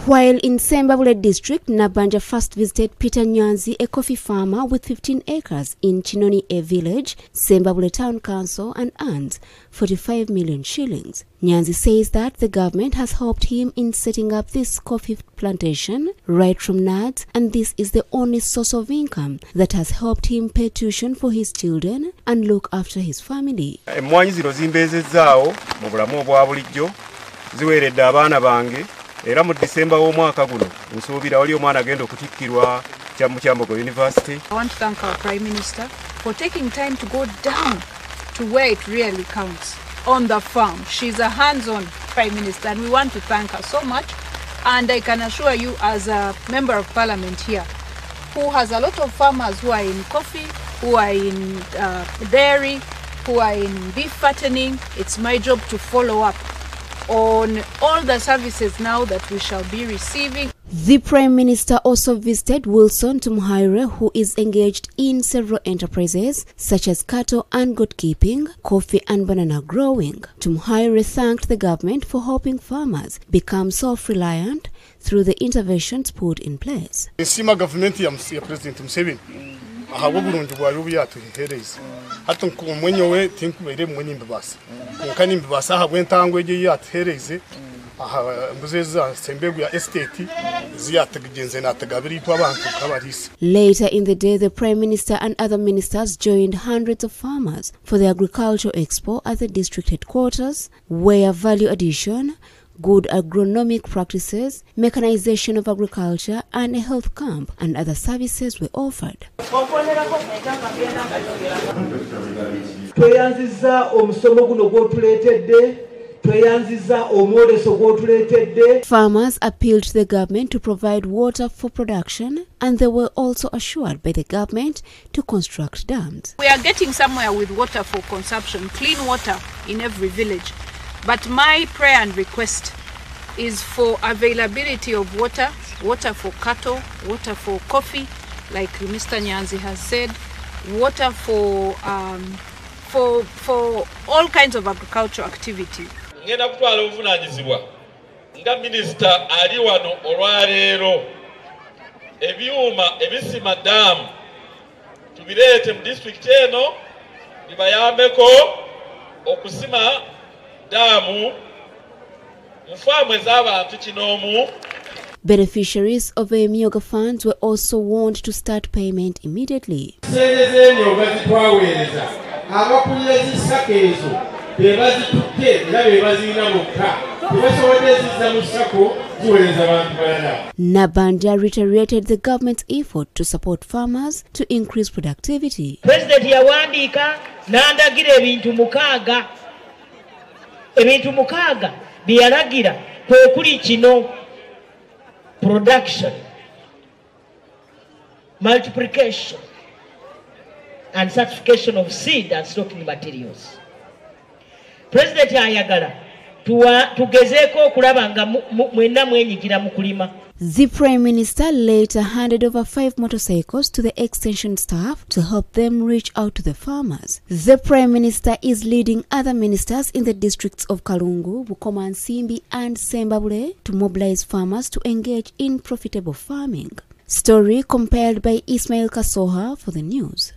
While in Sembabule district, Nabanja first visited Peter Nyanzi, a coffee farmer with 15 acres in Chinoni A village, Sembabule Town Council, and earns 45 million shillings. Nyanzi says that the government has helped him in setting up this coffee plantation right from nuts, and this is the only source of income that has helped him pay tuition for his children and look after his family. Era mu December w'omwaka guno nsuubira wali omwana agenda okutikkirwa Kyambogo University. I want to thank our Prime Minister for taking time to go down to where it really counts, on the farm. She's a hands-on Prime Minister and we want to thank her so much. And I can assure you, as a Member of Parliament here, who has a lot of farmers who are in coffee, who are in dairy, who are in beef fattening, it's my job to follow up on all the services now that we shall be receiving. The Prime Minister also visited Wilson Tumuhaire, who is engaged in several enterprises such as cattle and goat keeping, coffee and banana growing. Tumuhaire thanked the government for helping farmers become self-reliant through the interventions put in place. Nsima government ya President Museveni ahabulungi bwa yubyatu hereza hato kumwenyewe tinkubere mwenye mbasa nkani mbasa habwentangwe je yatereze mbuzeza sembegu ya estate ziyatagenze natagabiri twabantu kabarisi. Later in the day, the Prime Minister and other ministers joined hundreds of farmers for the Agricultural Expo at the district headquarters, where value addition, good agronomic practices, mechanization of agriculture, and a health camp and other services were offered. Farmers appealed to the government to provide water for production, and they were also assured by the government to construct dams. We are getting somewhere with water for consumption, clean water in every village. But my prayer and request is for availability of water, water for cattle, water for coffee, like Mr. Nyanzi has said, water for all kinds of agricultural activity. Ngenda kutwala obuvunanyizibwa nga minisita ali wano olwaleero ebyuma ebisima daamu tubireete mu disitulikiti eno bibayambeko okusima daamu mu faamu ez'abantu kinoomu. Beneficiaries of the Emyoga funds were also warned to start payment immediately. Nabanja reiterated the government's effort to support farmers to increase productivity. President yawandika nandagira ebintu mukaaga byalagira kwekuli kino: production, multiplication and certification of seed and stocking materials. President ayagala tugezeeko okulaba nga mwenna mwenyigira mu kulima. The Prime Minister later handed over 5 motorcycles to the extension staff to help them reach out to the farmers. The Prime Minister is leading other ministers in the districts of Kalungu, Bukoma, Nsimbi and Sembabule to mobilize farmers to engage in profitable farming. Story compiled by Ismail Kasoha for the news.